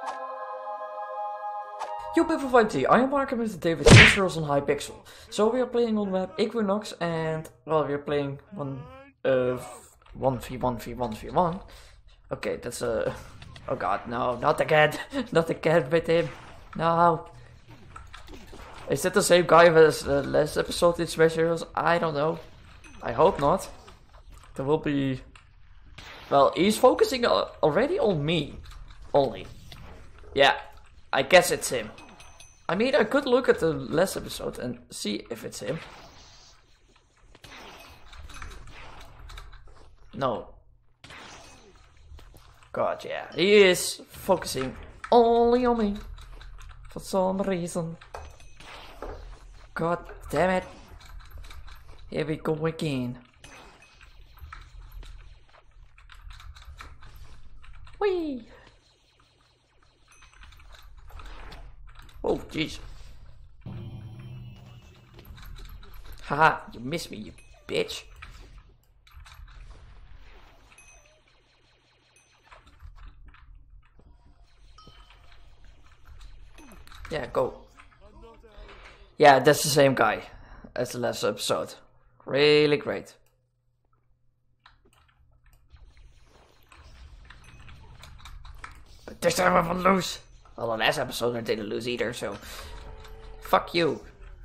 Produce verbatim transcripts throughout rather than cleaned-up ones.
Yo people, I am Mark with today with Specials on Hypixel. So we are playing on the map Equinox and well we are playing one uh one v one v one v one. Okay, that's a uh, oh god, no, not again. Not again with him. No. Is that the same guy as the uh, last episode in Smash Heroes? I don't know. I hope not. There will be... Well, he's focusing already on me. Only. Yeah, I guess it's him. I mean, I could look at the last episode and see if it's him. No. God, yeah. He is focusing only on me. For some reason. God damn it. Here we go again. Whee! Oh, jeez. Haha, you missed me, you bitch. Yeah, go. Yeah, that's the same guy as the last episode. Really great. But this time I will lose. Well, the last episode I didn't lose either, so... Fuck you.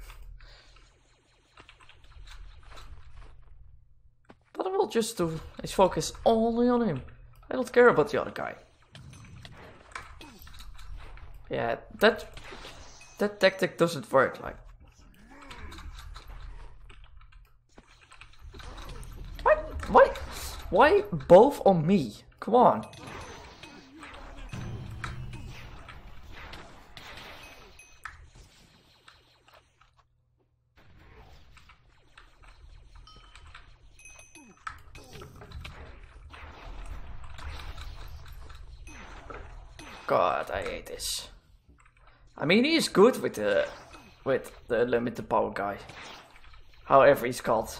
But I will just do is focus only on him. I don't care about the other guy. Yeah, that... That tactic doesn't work, like... Why? Why? Why both on me? Come on. God, I hate this. I mean, he's good with the with the limited power guy. However he's called.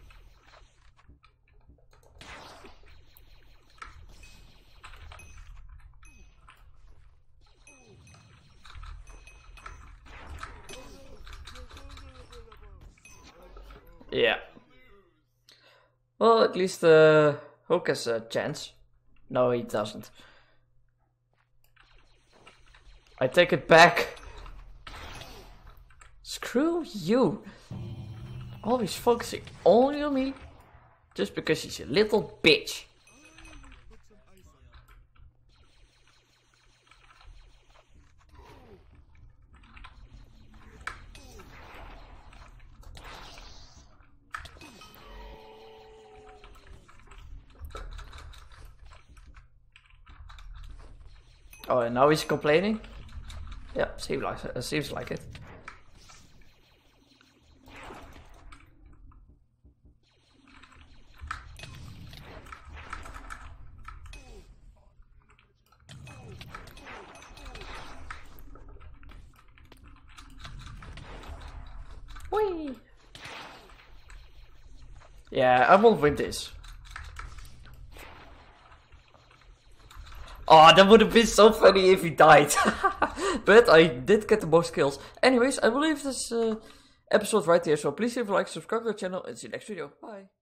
Yeah. Well, at least uh, Hook has a chance. No, he doesn't. I take it back. Screw you. Always focusing only on me. Just because he's a little bitch. Oh, and now he's complaining? Yeah, seems like it. Seems like it. Whee! Yeah, I will win this. Oh, that would have been so funny if he died. But I did get the most kills. Anyways, I will leave this uh, episode right here. So please leave a like, subscribe to the channel, and see you next video. Bye.